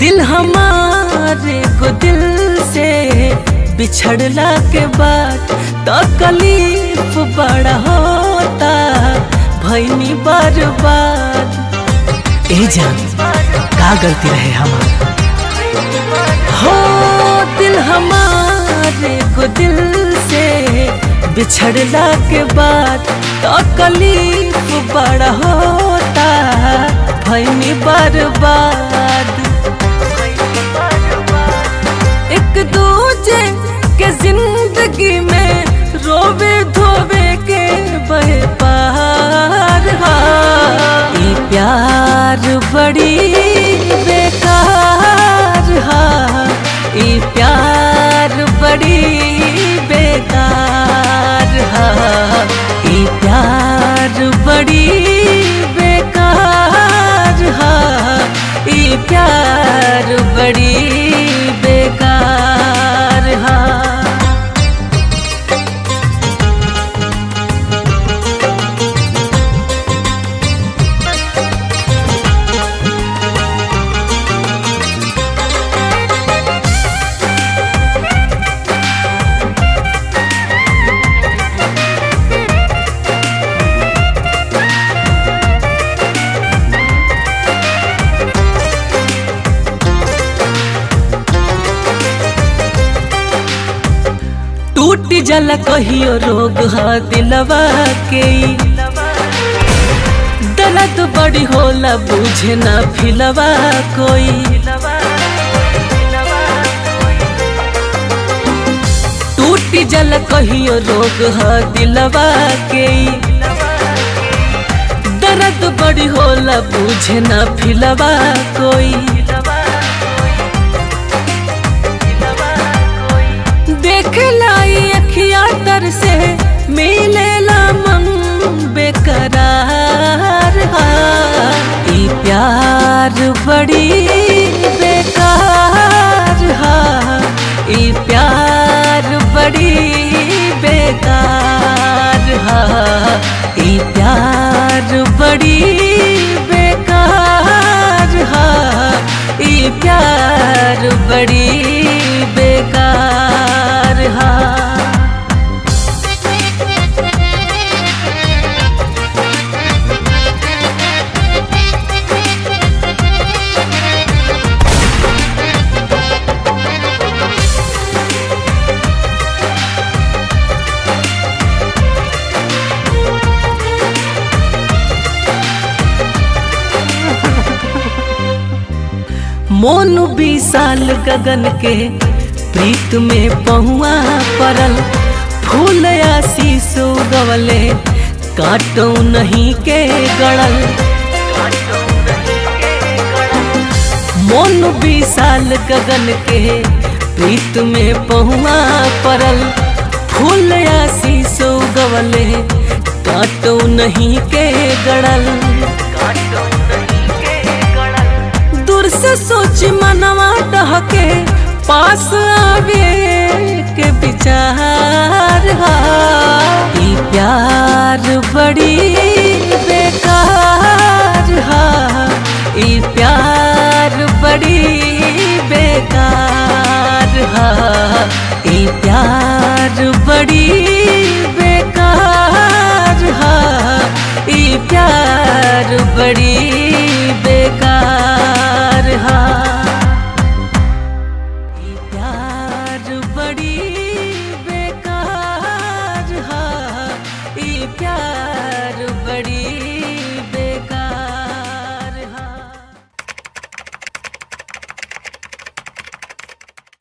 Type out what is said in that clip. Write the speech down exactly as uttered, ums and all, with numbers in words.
दिल हमारे को दिल से बिछड़ला के बाद तकलीफ बड़ा होता भईनी बर्बाद। ए जान का गलती रहे हमारा हो दिल हमारे को दिल से बिछड़ला के बाद तकलीफ बड़ा होता भईनी बर्बाद। एक दूजे के जिंदगी में रोवे धोवे के बहे पार। ये प्यार बड़ी बेकार हा, ये प्यार बड़ी बेकार हा, ये प्यार बड़ी बेकार हा, ये प्यार बड़ी बेकार हा। टूटी जला कहियो रोग हा दिलवा के, दर्द बड़ी होला बुझे ना फिलवा कोई। टूटी जला कहियो रोग हा दिलवा के, दर्द बड़ी होला बुझे ना फिलवा कोई। देख लाई अखिया तर से मिलेला मन बेकरार हा, ये प्यार बड़ी बेकार हा, ये प्यार बड़ी बेकार हा, ये प्यार बड़ी बेकार हा, ये प्यार बड़ी बेकार हा। मोनू विशाल गगन के प्रीत में पहुआ परल, फूल आशीष गवले काटो नहीं के गड़ल। मोनू विशाल गगन के प्रीत में पहुआ परल, फूल आशीष गवले काटो नहीं के गड़ल। दूर से सोच मनवा डहके पास आवे के विचार हा, ये प्यार बड़ी बेकार हा, ये प्यार बड़ी बेकार हा, ये प्यार बड़ी बेकार हा, ये प्यार बड़ी बेकार हा, ये प्यार बड़ी बेकार हा, ये प्यार बड़ी